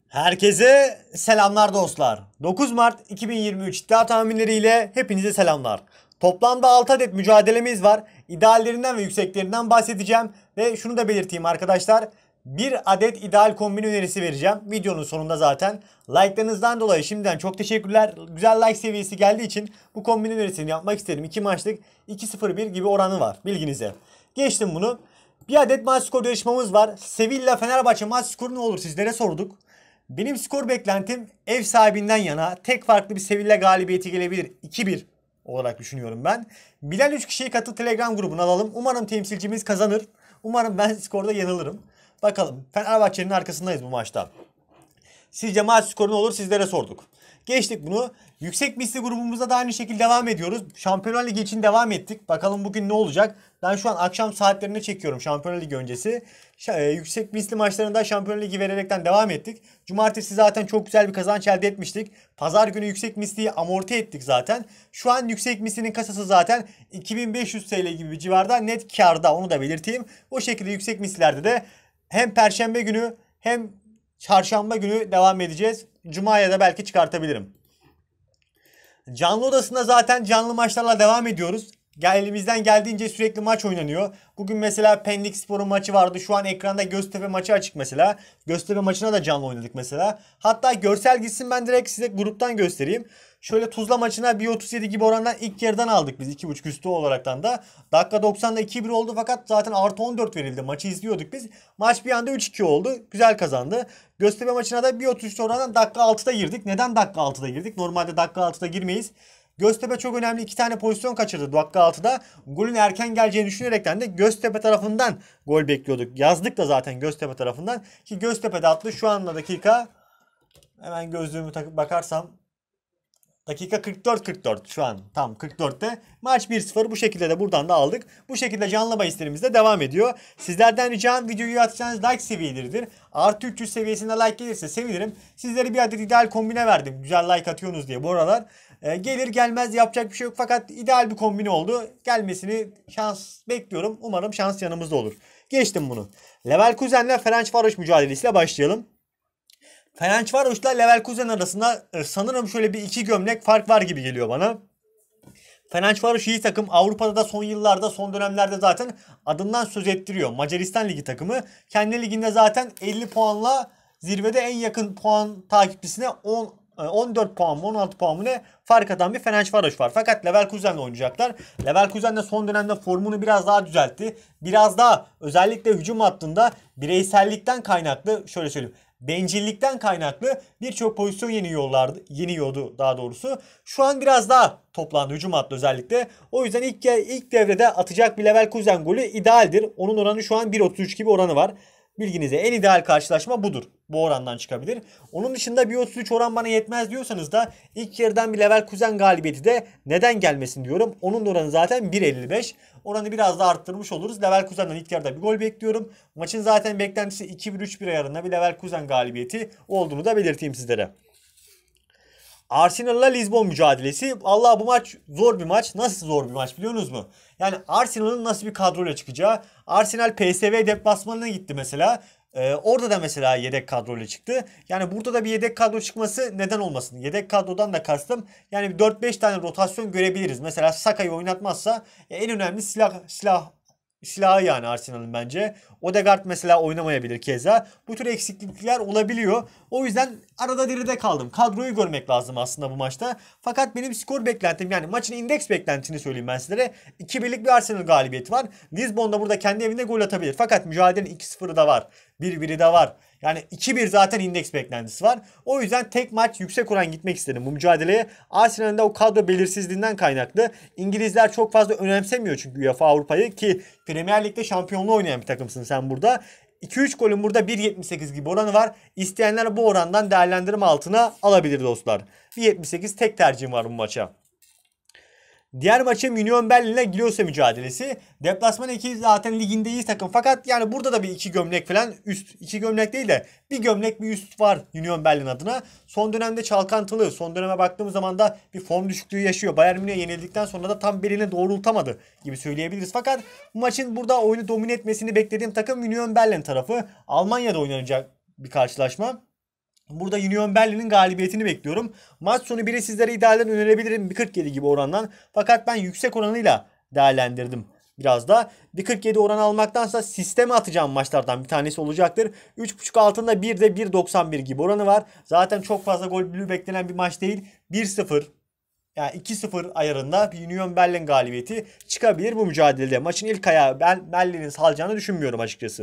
Herkese selamlar dostlar. 9 Mart 2023 iddia tahminleriyle hepinize selamlar. Toplamda 6 adet mücadelemiz var. İdeallerinden ve yükseklerinden bahsedeceğim. Ve şunu da belirteyim arkadaşlar. Bir adet ideal kombin önerisi vereceğim. Videonun sonunda zaten. Like'larınızdan dolayı şimdiden çok teşekkürler. Güzel like seviyesi geldiği için bu kombin önerisini yapmak istedim. 2 maçlık 2-0-1 gibi oranı var bilginize. Geçtim bunu. Bir adet maç skor yarışmamız var. Sevilla Fenerbahçe maç skoru ne olur sizlere sorduk. Benim skor beklentim ev sahibinden yana, tek farklı bir Sevilla galibiyeti gelebilir. 2-1 olarak düşünüyorum ben. Bilen 3 kişiyi katıl Telegram grubuna alalım. Umarım temsilcimiz kazanır. Umarım ben skorda yanılırım. Bakalım, Fenerbahçe'nin arkasındayız bu maçta. Sizce maç skoru ne olur sizlere sorduk. Geçtik bunu. Yüksek misli grubumuzda da aynı şekilde devam ediyoruz. Şampiyonlar Ligi için devam ettik. Bakalım bugün ne olacak? Ben şu an akşam saatlerine çekiyorum Şampiyonlar Ligi öncesi. Yüksek misli maçlarında Şampiyonlar Ligi vererekten devam ettik. Cumartesi zaten çok güzel bir kazanç elde etmiştik. Pazar günü yüksek misliyi amorti ettik zaten. Şu an yüksek mislinin kasası zaten 2500 TL gibi bir civarda net karda, onu da belirteyim. O şekilde yüksek mislilerde de hem Perşembe günü hem Çarşamba günü devam edeceğiz. Cuma'ya da belki çıkartabilirim. Canlı odasında zaten canlı maçlarla devam ediyoruz. Elimizden geldiğince sürekli maç oynanıyor. Bugün mesela Pendik Spor'un maçı vardı. Şu an ekranda Göztepe maçı açık mesela. Göztepe maçına da canlı oynadık mesela. Hatta görsel gitsin, ben direkt size gruptan göstereyim. Şöyle Tuzla maçına 1.37 gibi orandan ilk yarıdan aldık biz, 2.5 üstü olaraktan da. Dakika 90'da 2-1 oldu fakat zaten artı 14 verildi. Maçı izliyorduk biz. Maç bir anda 3-2 oldu. Güzel kazandı. Göztepe maçına da 1.33 orandan dakika 6'da girdik. Neden dakika 6'da girdik? Normalde dakika 6'da girmeyiz. Göztepe çok önemli 2 tane pozisyon kaçırdı dakika 6'da. Golün erken geleceğini düşünerekten de Göztepe tarafından gol bekliyorduk. Yazdık da zaten Göztepe tarafından. Ki Göztepe de attı. Şu anda dakika, hemen gözlüğümü takıp bakarsam, dakika 44-44 şu an tam 44'te. Maç 1-0, bu şekilde de buradan da aldık. Bu şekilde canlı bahislerimiz de devam ediyor. Sizlerden ricam videoyu atacağınız like seviyeleridir. Artı 300 seviyesinde like gelirse sevinirim. Sizlere bir adet ideal kombine verdim. Güzel like atıyorsunuz diye bu aralar. Gelir gelmez yapacak bir şey yok fakat ideal bir kombine oldu. Gelmesini şans bekliyorum. Umarım şans yanımızda olur. Geçtim bunu. Leverkusen'le Ferencvaros mücadelesiyle başlayalım. Ferencvaros'la Leverkusen arasında sanırım şöyle bir iki gömlek fark var gibi geliyor bana. Ferencvaros iyi takım. Avrupa'da da son yıllarda, son dönemlerde zaten adından söz ettiriyor. Macaristan Ligi takımı. Kendi liginde zaten 50 puanla zirvede, en yakın puan takipçisine 14 puan mı 16 puan mı ne fark atan bir Ferencvaros var. Fakat Leverkusen'le oynayacaklar. Leverkusen de son dönemde formunu biraz daha düzeltti. Biraz daha özellikle hücum hattında bireysellikten kaynaklı, şöyle söyleyeyim, bencillikten kaynaklı birçok pozisyon yeniyordu daha doğrusu. Şu an biraz daha toplandı hücum hattı özellikle. O yüzden ilk devrede atacak bir Leverkusen golü idealdir. Onun oranı şu an 1.33 gibi oranı var. Bilginize, en ideal karşılaşma budur. Bu orandan çıkabilir. Onun dışında 1.33 oran bana yetmez diyorsanız da ilk yarıdan bir Leverkusen galibiyeti de neden gelmesin diyorum. Onun oranı zaten 1.55. Oranı biraz daha arttırmış oluruz. Leverkusen'den ilk yarıda bir gol bekliyorum. Maçın zaten beklentisi 2-1-3-1 ayarında bir Leverkusen galibiyeti olduğunu da belirteyim sizlere. Arsenal'la Lisbon mücadelesi. Allah, bu maç zor bir maç. Nasıl zor bir maç biliyor musunuz mu? Yani Arsenal'ın nasıl bir kadroyla çıkacağı. Arsenal PSV deplasmanına gitti mesela. Orada da mesela yedek kadroyla çıktı. Yani burada da bir yedek kadro çıkması neden olmasın? Yedek kadrodan da kastım, yani 4-5 tane rotasyon görebiliriz. Mesela Saka'yı oynatmazsa en önemli silahı yani Arsenal'ın bence. Odegaard mesela oynamayabilir keza. Bu tür eksiklikler olabiliyor. O yüzden arada deride kaldım. Kadroyu görmek lazım aslında bu maçta. Fakat benim skor beklentim, yani maçın indeks beklentisini söyleyeyim ben sizlere. 2-1'lik bir Arsenal galibiyeti var. Lisbon'da burada kendi evinde gol atabilir. Fakat mücadelenin 2-0'ı da var. 1-1'i de var. Yani 2-1 zaten indeks beklentisi var. O yüzden tek maç yüksek oran gitmek istedim bu mücadeleye. Arsenal'ın da o kadro belirsizliğinden kaynaklı. İngilizler çok fazla önemsemiyor çünkü UEFA Avrupa'yı, ki Premier Lig'de şampiyonluğu oynayan bir takımsın sen burada. 2-3 golün burada 1.78 gibi oranı var. İsteyenler bu orandan değerlendirme altına alabilir dostlar. 1.78 tek tercihim var bu maça. Diğer maçım Union Berlin ile Giresun mücadelesi. Deplasman 2 zaten liginde iyi takım. Fakat yani burada da bir iki gömlek falan, üst iki gömlek değil de bir gömlek bir üst var Union Berlin adına. Son dönemde çalkantılı. Son döneme baktığımız zaman da bir form düşüklüğü yaşıyor. Bayern Münih'e yenildikten sonra da tam beline doğrultamadı gibi söyleyebiliriz. Fakat bu maçın burada oyunu domine etmesini beklediğim takım Union Berlin tarafı. Almanya'da oynanacak bir karşılaşma. Burada Union Berlin'in galibiyetini bekliyorum. Maç sonu biri sizlere idealden önerebilirim 1.47 gibi orandan. Fakat ben yüksek oranıyla değerlendirdim biraz da. 1.47 oran almaktansa sisteme atacağım maçlardan bir tanesi olacaktır. 3.5 altında bir de 1.91 gibi oranı var. Zaten çok fazla gol beklenen bir maç değil. 1-0 yani 2-0 ayarında bir Union Berlin galibiyeti çıkabilir bu mücadelede. Maçın ilk ayağı Berlin'in salacağını düşünmüyorum açıkçası.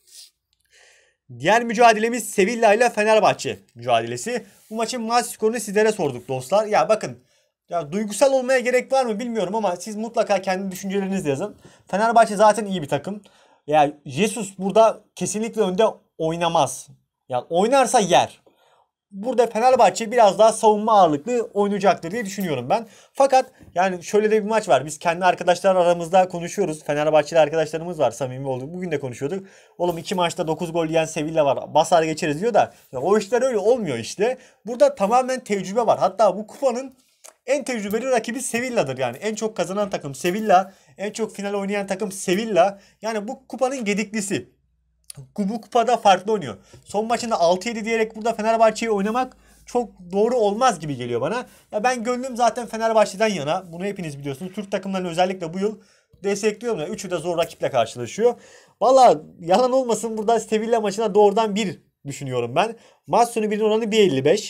Diğer mücadelemiz Sevilla ile Fenerbahçe mücadelesi. Bu maçın maç skorunu sizlere sorduk dostlar. Ya bakın, ya duygusal olmaya gerek var mı bilmiyorum ama siz mutlaka kendi düşüncelerinizle yazın. Fenerbahçe zaten iyi bir takım. Ya Jesus burada kesinlikle önde oynamaz. Ya oynarsa yer. Burada Fenerbahçe biraz daha savunma ağırlıklı oynayacaktır diye düşünüyorum ben. Fakat yani şöyle de bir maç var. Biz kendi arkadaşlar aramızda konuşuyoruz. Fenerbahçeli arkadaşlarımız var, samimi olduk. Bugün de konuşuyorduk. Oğlum 2 maçta 9 gol yiyen Sevilla var. Basar geçeriz diyor da ya o işler öyle olmuyor işte. Burada tamamen tecrübe var. Hatta bu kupanın en tecrübeli rakibi Sevilla'dır yani. En çok kazanan takım Sevilla. En çok final oynayan takım Sevilla. Yani bu kupanın gediklisi. Bu kupada farklı oynuyor. Son maçında 6-7 diyerek burada Fenerbahçe'yi oynamak çok doğru olmaz gibi geliyor bana. Ya ben gönlüm zaten Fenerbahçe'den yana. Bunu hepiniz biliyorsunuz. Türk takımlarını özellikle bu yıl destekliyorum ya. Üçü de zor rakiple karşılaşıyor. Valla yalan olmasın, burada Sevilla maçına doğrudan 1 düşünüyorum ben. Maç sonu 1'in oranı 1.55.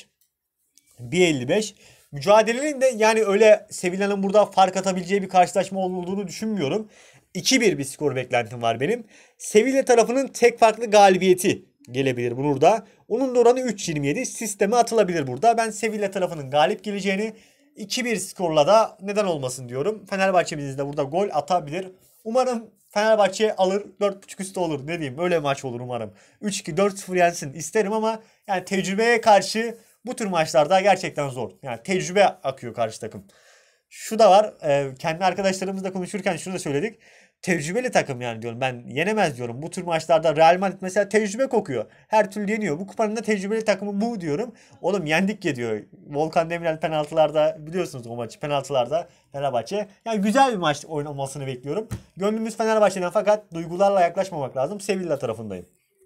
1.55. Mücadelenin de yani öyle Sevilla'nın burada fark atabileceği bir karşılaşma olduğunu düşünmüyorum. 2-1 bir skor beklentim var benim. Sevilla tarafının tek farklı galibiyeti gelebilir burada. Onun da oranı 3.27. Sisteme atılabilir burada. Ben Sevilla tarafının galip geleceğini, 2-1 skorla da neden olmasın diyorum. Fenerbahçe bizi de burada gol atabilir. Umarım Fenerbahçe alır, 4.5 üstü olur. Ne diyeyim, öyle maç olur umarım. 3-2 4-0 yensin isterim ama yani tecrübeye karşı bu tür maçlarda gerçekten zor. Yani tecrübe akıyor karşı takım. Şu da var. Kendi arkadaşlarımızla konuşurken şunu da söyledik. Tecrübeli takım yani diyorum. Ben yenemez diyorum. Bu tür maçlarda Real Madrid mesela tecrübe kokuyor. Her türlü yeniyor. Bu kupanın da tecrübeli takımı bu diyorum. Oğlum yendik ya diyor. Volkan Demirel penaltılarda, biliyorsunuz o maçı, penaltılarda Fenerbahçe. Yani güzel bir maç oynamasını bekliyorum. Gönlümüz Fenerbahçe'den fakat duygularla yaklaşmamak lazım. Sevilla tarafındayım.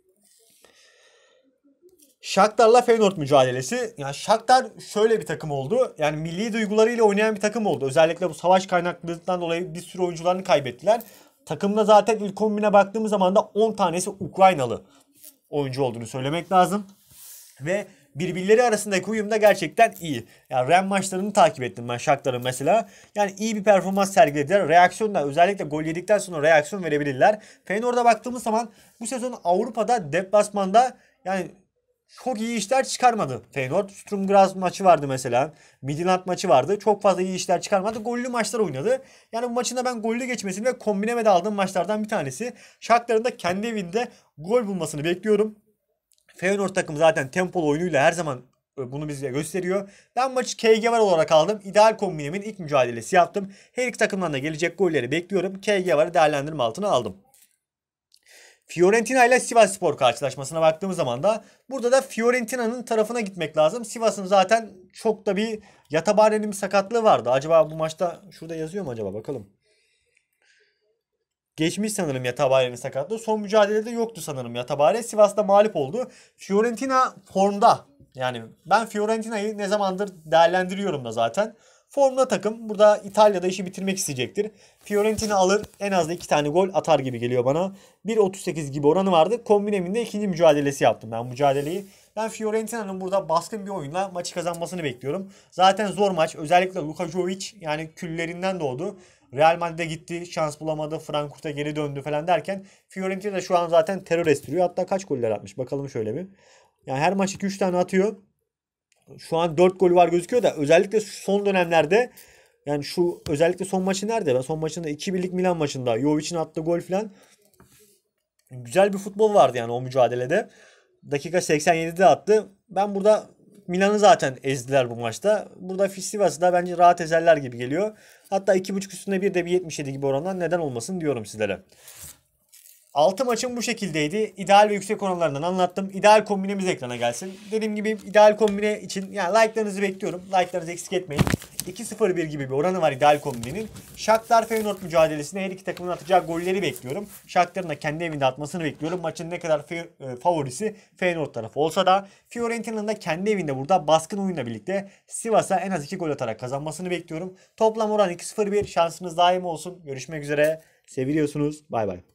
Shakhtar'la Feyenoord mücadelesi. Yani Shakhtar şöyle bir takım oldu. Yani milli duygularıyla oynayan bir takım oldu. Özellikle bu savaş kaynaklılığından dolayı bir sürü oyuncularını kaybettiler. Takımda zaten ilk kombine baktığımız zaman da 10 tanesi Ukraynalı oyuncu olduğunu söylemek lazım. Ve birbirleri arasındaki uyum da gerçekten iyi. Yani Ren maçlarını takip ettim ben Shakhtar'ın mesela. Yani iyi bir performans sergilediler. Reaksiyonda, özellikle gol yedikten sonra reaksiyon verebilirler. Feyenoord'a baktığımız zaman bu sezon Avrupa'da deplasmanda yani çok iyi işler çıkarmadı Feyenoord. Sturm Graz maçı vardı mesela. Midtjylland maçı vardı. Çok fazla iyi işler çıkarmadı. Gollü maçlar oynadı. Yani bu maçın da ben gollü geçmesini ve kombineme de aldığım maçlardan bir tanesi. Shakhtar'ın da kendi evinde gol bulmasını bekliyorum. Feyenoord takımı zaten tempolu oyunuyla her zaman bunu bize gösteriyor. Ben maçı KG var olarak aldım. İdeal kombinemin ilk mücadelesi yaptım. Her iki takımdan da gelecek golleri bekliyorum. KG varı değerlendirme altına aldım. Fiorentina ile Sivasspor karşılaşmasına baktığımız zaman da burada da Fiorentina'nın tarafına gitmek lazım. Sivas'ın zaten çok da bir Yatabare'nin bir sakatlığı vardı. Acaba bu maçta şurada yazıyor mu acaba, bakalım. Geçmiş sanırım Yatabare'nin sakatlığı. Son mücadelede yoktu sanırım Yatabare. Sivas'ta mağlup oldu. Fiorentina formda. Yani ben Fiorentina'yı ne zamandır değerlendiriyorum da zaten. Formda takım. Burada İtalya'da işi bitirmek isteyecektir. Fiorentina alır. En az da 2 tane gol atar gibi geliyor bana. 1.38 gibi oranı vardı. Kombineminde ikinci mücadelesi yaptım ben mücadeleyi. Ben Fiorentina'nın burada baskın bir oyunla maçı kazanmasını bekliyorum. Zaten zor maç. Özellikle Luka Jovic yani küllerinden doğdu. Real Madrid'e gitti, şans bulamadı, Frankfurt'a geri döndü falan derken Fiorentina şu an zaten terör estiriyor. Hatta kaç goller atmış bakalım şöyle bir. Yani her maç 2-3 tane atıyor. Şu an 4 golü var gözüküyor da özellikle son dönemlerde, yani şu özellikle son maçı nerede? Ben son maçında 2-1'lik Milan maçında Jovic'in attığı gol falan, güzel bir futbol vardı yani o mücadelede. Dakika 87'de attı. Ben burada Milan'ı zaten ezdiler bu maçta. Burada Sivas'ı da bence rahat ezerler gibi geliyor. Hatta 2.5 üstünde bir de bir 77 gibi orandan neden olmasın diyorum sizlere. 6 maçım bu şekildeydi. İdeal ve yüksek oranlarından anlattım. İdeal kombinemiz ekrana gelsin. Dediğim gibi ideal kombine için yani like'larınızı bekliyorum. Like'larınızı eksik etmeyin. 2-0-1 gibi bir oranı var ideal kombinin. Shakhtar Feyenoord mücadelesinde her iki takımın atacağı golleri bekliyorum. Shakhtar'ın da kendi evinde atmasını bekliyorum. Maçın ne kadar favorisi Feyenoord tarafı olsa da Fiorentina'nın da kendi evinde burada baskın oyunla birlikte Sivas'a en az 2 gol atarak kazanmasını bekliyorum. Toplam oran 2-0-1. Şansınız daim olsun. Görüşmek üzere. Seviliyorsunuz. Bay bay.